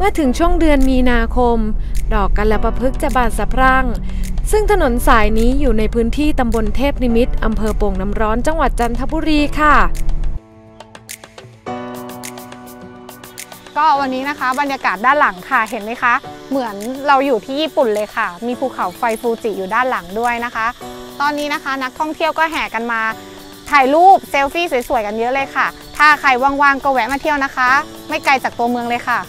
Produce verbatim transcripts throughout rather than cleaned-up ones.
มื่อถึงช่วงเดือนมีนาคมดอกกัลปะพฤกษ์จะบานสะพรั่งซึ่งถนนสายนี้อยู่ในพื้นที่ตำบลเทพนิมิตรอำเภอโป่งน้ำร้อนจังหวัดจันทบุรีค่ะก็วันนี้นะคะบรรยากาศด้านหลังค่ะเห็นไหมคะเหมือนเราอยู่ที่ญี่ปุ่นเลยค่ะมีภูเขาไฟฟูจิอยู่ด้านหลังด้วยนะคะตอนนี้นะคะนักท่องเที่ยวก็แห่กันมาถ่ายรูปเซลฟี่สวยๆกันเยอะเลยค่ะถ้าใครว่างๆก็แวะมาเที่ยวนะคะไม่ไกลจากตัวเมืองเลยค่ะ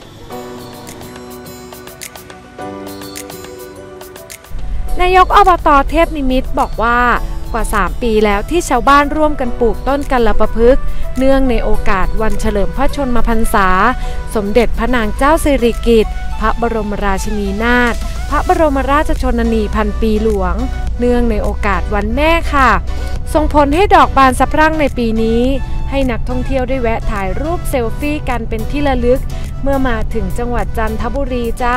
นายกอบต.เทพนิมิตรบอกว่ากว่าสามปีแล้วที่ชาวบ้านร่วมกันปลูกต้นกัลปะพฤกษ์เนื่องในโอกาสวันเฉลิมพระชนมพรรษาสมเด็จพระนางเจ้าสิริกิติ์พระบรมราชินีนาถพระบรมราชชนนีพันปีหลวงเนื่องในโอกาสวันแม่ค่ะส่งผลให้ดอกบานสะพรั่งในปีนี้ให้นักท่องเที่ยวได้แวะถ่ายรูปเซลฟี่กันเป็นที่ระลึกเมื่อมาถึงจังหวัดจันทบุรีจ้า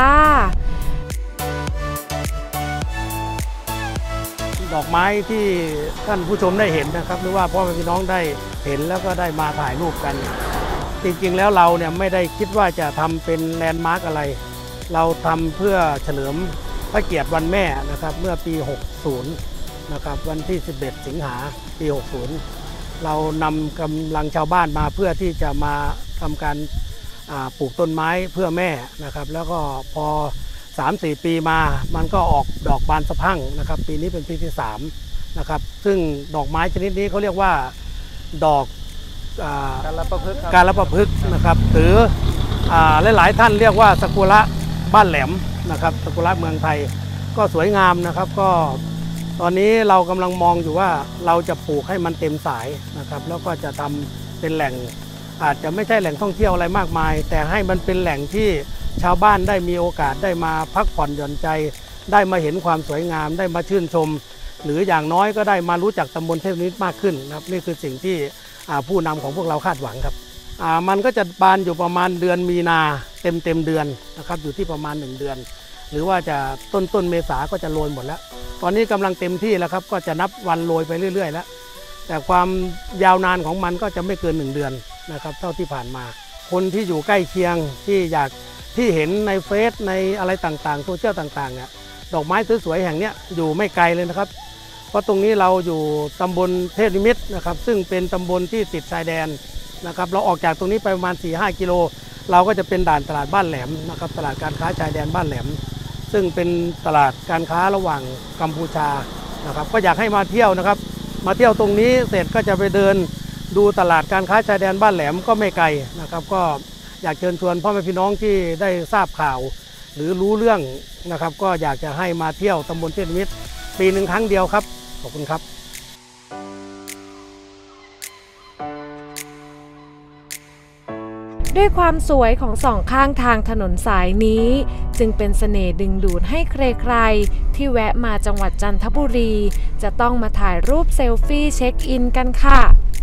ดอกไม้ที่ท่านผู้ชมได้เห็นนะครับหรือว่าพ่อแม่พี่น้องได้เห็นแล้วก็ได้มาถ่ายรูปกันจริงๆแล้วเราเนี่ยไม่ได้คิดว่าจะทำเป็นแลนด์มาร์กอะไรเราทำเพื่อเฉลิมพระเกียรติวันแม่นะครับเมื่อปีหกสิบนะครับวันที่สิบเอ็ดสิงหาปีหกสิบเรานำกำลังชาวบ้านมาเพื่อที่จะมาทำการปลูกต้นไม้เพื่อแม่นะครับแล้วก็พอสามสี่ปีมามันก็ออกดอกบานสะพรั่งนะครับปีนี้เป็นปีที่สามนะครับซึ่งดอกไม้ชนิดนี้เขาเรียกว่าดอกกาลปะพฤกษ์กาลปะพฤกษ์นะครับหรือหลายๆท่านเรียกว่าซากุระบ้านแหลมนะครับซากุระเมืองไทยก็สวยงามนะครับก็ตอนนี้เรากำลังมองอยู่ว่าเราจะปลูกให้มันเต็มสายนะครับแล้วก็จะทำเป็นแหล่งอาจจะไม่ใช่แหล่งท่องเที่ยวอะไรมากมายแต่ให้มันเป็นแหล่งที่ชาวบ้านได้มีโอกาสได้มาพักผ่อนหย่อนใจได้มาเห็นความสวยงามได้มาชื่นชมหรืออย่างน้อยก็ได้มารู้จักตำบลเทพนิมิตรมากขึ้นนะครับนี่คือสิ่งที่ผู้นำของพวกเราคาดหวังครับมันก็จะบานอยู่ประมาณเดือนมีนาเต็มเต็มเดือนนะครับอยู่ที่ประมาณหนึ่งเดือนหรือว่าจะต้นต้นเมษาก็จะโรยหมดแล้วตอนนี้กำลังเต็มที่แล้วครับก็จะนับวันโรยไปเรื่อยๆแล้วแต่ความยาวนานของมันก็จะไม่เกินหนึ่งเดือนนะครับเท่าที่ผ่านมาคนที่อยู่ใกล้เคียงที่อยากที่เห็นในเฟซในอะไรต่างๆโซเชียลต่างๆเนี่ยดอกไม้สวยๆแห่งนี้อยู่ไม่ไกลเลยนะครับเพราะตรงนี้เราอยู่ตำบลเทพนิมิตรนะครับซึ่งเป็นตำบลที่ติดชายแดนนะครับเราออกจากตรงนี้ไปประมาณ สี่ถึงห้า กิโลเราก็จะเป็นด่านตลาดบ้านแหลมนะครับตลาดการค้าชายแดนบ้านแหลมซึ่งเป็นตลาดการค้าระหว่างกัมพูชานะครับก็อยากให้มาเที่ยวนะครับมาเที่ยวตรงนี้เสร็จก็จะไปเดินดูตลาดการค้าชายแดนบ้านแหลมก็ไม่ไกลนะครับก็อยากเชิญชวนพ่อแม่พี่น้องที่ได้ทราบข่าวหรือรู้เรื่องนะครับก็อยากจะให้มาเที่ยวตำบลเทพนิมิตรปีหนึ่งครั้งเดียวครับขอบคุณครับด้วยความสวยของสองข้างทางถนนสายนี้จึงเป็นเสน่ห์ดึงดูดให้ใครๆที่แวะมาจังหวัดจันทบุรีจะต้องมาถ่ายรูปเซลฟี่เช็คอินกันค่ะ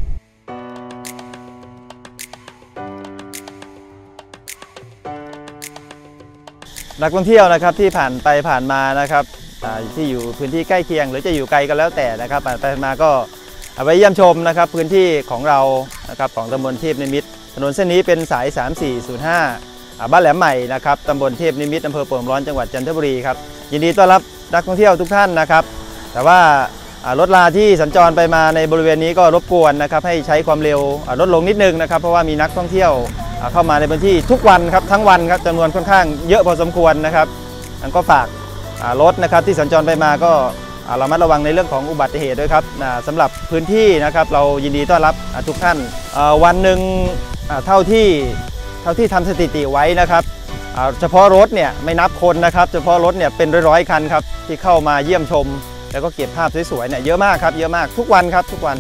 นักท่องเที่ยวนะครับที่ผ่านไปผ่านมานะครับที่อยู่พื้นที่ใกล้เคียงหรือจะอยู่ไกลก็แล้วแต่นะครับผ่านไปมาก็ไปเยี่ยมชมนะครับพื้นที่ของเรานะครับของตำบลเทพนิมิตรถนนเส้นนี้เป็นสายสามสี่ศูนย์ห้าบ้านแหลมใหม่นะครับตำบลเทพนิมิตรอำเภอโป่งร้อนจังหวัดจันทบุรีครับยินดีต้อนรับนักท่องเที่ยวทุกท่านนะครับแต่ว่ารถราที่สัญจรไปมาในบริเวณนี้ก็รบกวนนะครับให้ใช้ความเร็วลดลงนิดนึงนะครับเพราะว่ามีนักท่องเที่ยวเข้ามาในพื้นที่ทุกวันครับทั้งวันครับจำนวนค่อนข้างเยอะพอสมควรนะครับอันก็ฝากรถนะครับที่สัญจรไปมาก็ระมัดระวังในเรื่องของอุบัติเหตุด้วยครับสำหรับพื้นที่นะครับเรายินดีต้อนรับทุกท่านวันหนึ่งเท่าที่เท่าที่ทำสถิติไว้นะครับเฉพาะรถเนี่ยไม่นับคนนะครับเฉพาะรถเนี่ยเป็นร้อยๆคันครับที่เข้ามาเยี่ยมชมแล้วก็เก็บภาพสวยๆเนี่ยเยอะมากครับเยอะมากทุกวันครับทุกวัน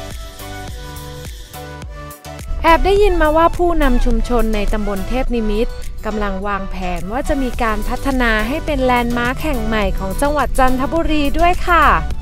แอบได้ยินมาว่าผู้นำชุมชนในตำบลเทพนิมิตรกำลังวางแผนว่าจะมีการพัฒนาให้เป็นแลนด์มาร์คแห่งใหม่ของจังหวัดจันทบุรีด้วยค่ะ